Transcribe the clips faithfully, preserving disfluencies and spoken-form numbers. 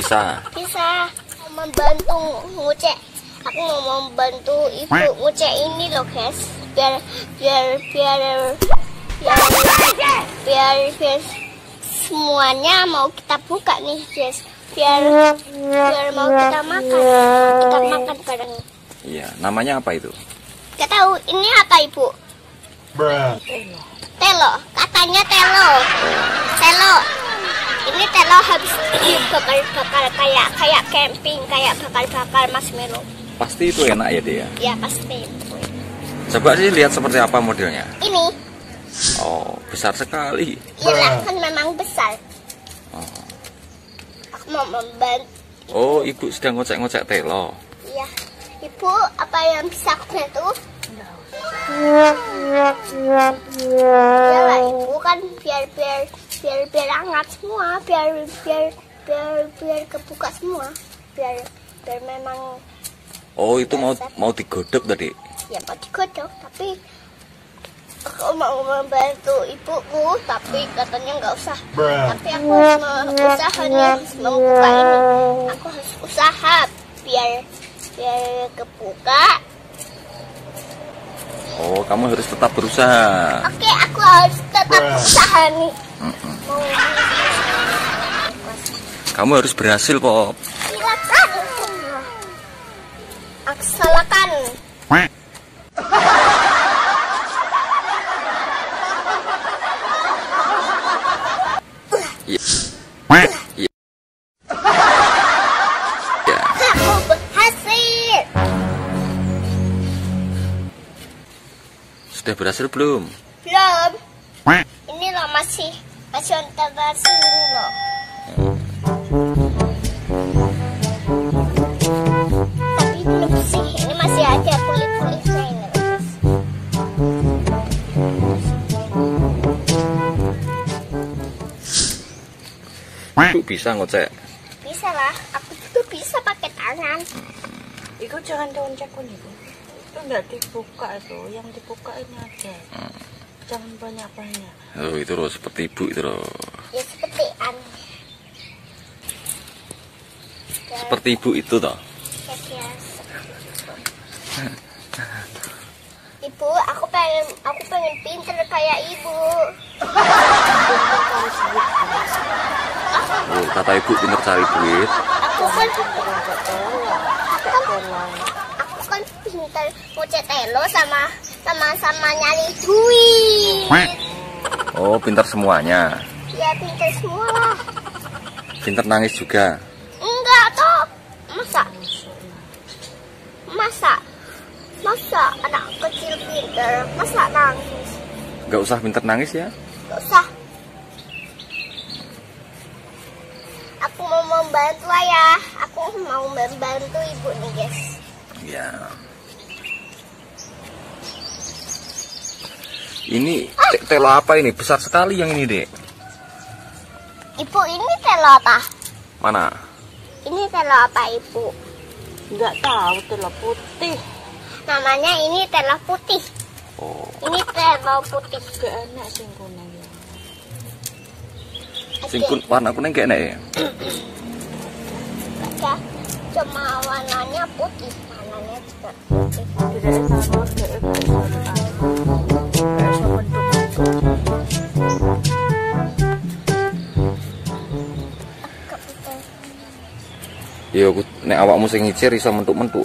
Bisa. Bisa. Mau membantu ngucek. Aku mau membantu ibu ngucek ini loh guys. Biar biar biar biar biar, biar semuanya mau kita buka nih guys. Biar biar mau kita makan. Kita makan bareng. Iya. Namanya apa itu? Gak tahu. Ini apa ibu? Bruh. Telo. Katanya telo. Telo. Ini telo habis dibakar-bakar kayak kayak camping, kayak bakar-bakar marshmallow. Pasti itu enak ya dia. Ya pasti. Coba sih lihat seperti apa modelnya. Ini. Oh, besar sekali. Iya kan memang besar. Oh, Aku mau membantu. oh ibu sedang ngocek-ngocek telo. Iya. Ibu, apa yang bisa aku bantu? Ya lah ibu kan biar biar biar biar hangat semua, biar biar biar biar kebuka semua, biar biar memang. Oh, itu mau mau digodok tadi. Ya mau digodok, tapi aku mau membantu ibuku, tapi katanya nggak usah. Bruh. Tapi aku harus usahanya membuka ini. Aku harus usaha biar biar kebuka. Oh, kamu harus tetap berusaha. Oke, aku harus tetap Bruh. usaha nih. Mm-mm. Mau Kamu harus berhasil, Pop. silakan. Aksalakan. Iya. Iya. Ya. Aku berhasil. Sudah berhasil belum? Belum. Ini loh masih masih antara sini loh. Tapi belum sih. Ini masih ada kulit-kulitnya ini loh, guys. Ibu bisa ngocek. Bisa lah. Aku juga bisa pakai tangan. Itu jangan diuncekun itu. Itu enggak dibuka itu, yang dibuka ini aja. Jangan banyak-banyak. Oh, itu loh seperti ibu itu loh. Ya seperti aneh. Seperti ibu itu toh. Ya, ya, Ibu, aku pengen aku pengen pinter kayak ibu. Oh, kata ibu pinter cari duit. Aku kan Enggak tahu ya. aku kan pinter ngocet telo sama sama sama nyari duit. Oh, pinter semuanya. Ya pinter semua lah. Pinter nangis juga. Enggak toh. Masa? Masa? Masa anak kecil pinter? Masa nangis? Gak usah pinter nangis ya. Gak usah. Aku mau membantu ayah. Aku mau membantu ibu nih guys. Ya. Ini te- telo apa ini? Besar sekali yang ini, Dek. Ibu ini telo apa? Mana? Ini telo apa ibu? Enggak tahu telo putih. Namanya ini telo putih. Oh, Ini telo putih. Gak enak sih kuningnya. singkun warna kuning kayak enak ya. Ada cuma warnanya putih, warnanya juga putih. Tidak sama, tidak sama. Gak sama bentuk-bentuk. Iya, aku nek awakmu sing ngicir iso mentuk-mentuk.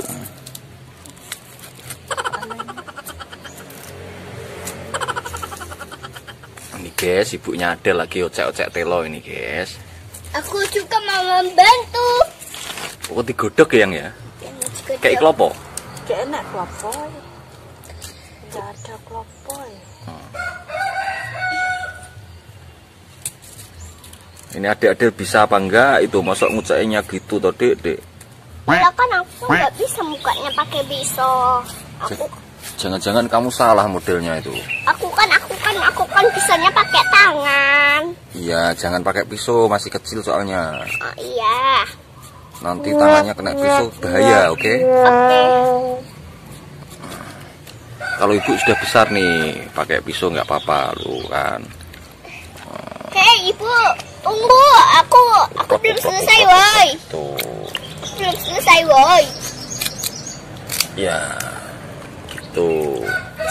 Ini guys, ibunya ada lagi ocek-ocek telo ini guys. Aku juga mau membantu. Oh, digodok ya yang ya? Ini juga Kayak dia- klopo. Gak enak klopoy. Gak ada klopoy. Ini adik-adik bisa apa enggak itu? Masuk ngucainya gitu toh, Dek, Dek. Kalau kan aku nggak bisa mukanya pakai pisau. Aku, Jangan-jangan kamu salah modelnya itu. aku kan, aku kan, aku kan bisanya pakai tangan. Iya, jangan pakai pisau, masih kecil soalnya. Oh iya. Nanti tangannya kena pisau bahaya, oke? Oke. Kalau ibu sudah besar nih, pakai pisau nggak apa-apa lu kan. Oke ibu. Tunggu, aku aku belum selesai, woi. Tuh. Belum selesai, woi. Ya. Gitu.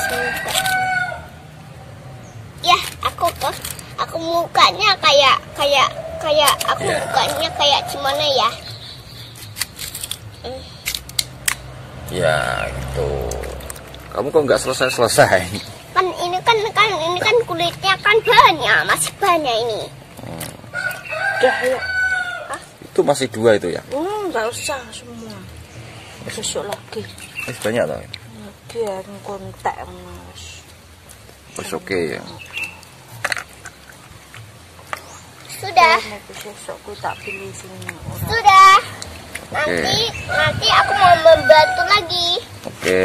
Ya, aku ke aku mukanya kayak kayak kayak aku Ya. mukanya kayak gimana ya? Ya, gitu. Kamu kok nggak selesai-selesai? Kan ini kan kan ini kan kulitnya kan banyak, masih banyak ini. Udah ya. Itu masih dua itu ya? Hmm, nggak usah semua. Besok lagi. Eh, banyak tau. Biar kontak mas. Terus oke ya. Sudah, Besok aku tak pilih sini orang. sudah. Nanti nanti aku mau membantu lagi. Oke.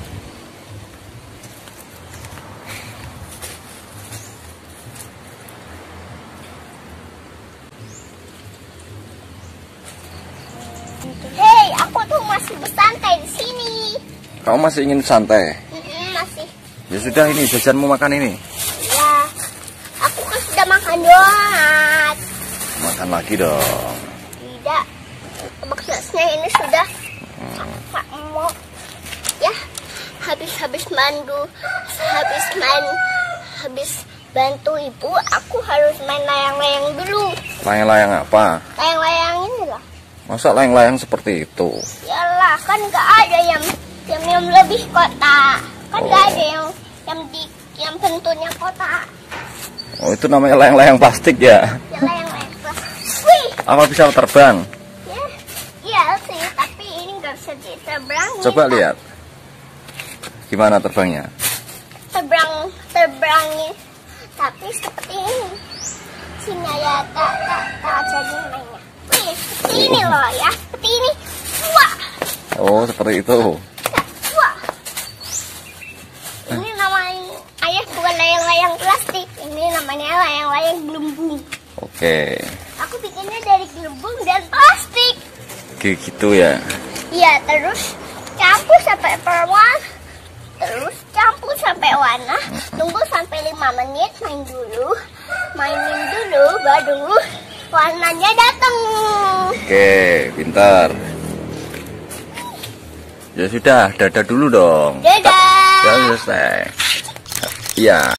Hei, aku tuh masih bersantai di sini. Kamu masih ingin santai? Mm-mm, masih. Ya sudah, ini jajanmu makan ini. Ya, aku kan sudah makan donat. Makan lagi dong. Tidak, maksudnya ini sudah tak mau. Ya, habis-habis mandu, habis main, habis bantu ibu, aku harus main layang-layang dulu. Layang-layang apa? Layang-layang ini lah. Masa layang-layang seperti itu? Yalah, kan nggak ada yang yang yang lebih kotak. Kan nggak ada yang yang di yang bentuknya kotak. Oh, itu namanya layang-layang plastik ya? Ya layang-layang. Wih, Apa bisa terbang? ya, iya sih, tapi ini nggak bisa diterbangin. Coba lihat. Gimana terbangnya? Terbang, terbangin. Tapi seperti ini. Sini ya, tak, tak, tak jadi mainnya. Wih, seperti ini loh ya, seperti ini. Wah, Oh, seperti itu. wah. Ini namanya ayah bukan layang-layang plastik. Ini namanya layang-layang gelembung. Oke. Aku bikinnya dari gelembung dan plastik. Kayak gitu ya. Iya, terus campur sampai perwarna. Terus campur sampai warna. Tunggu sampai lima menit, main dulu. Mainin dulu, baru warnanya datang. Oke, pintar. Ya sudah, dadah dulu dong. Dadah. Sudah selesai. Iya.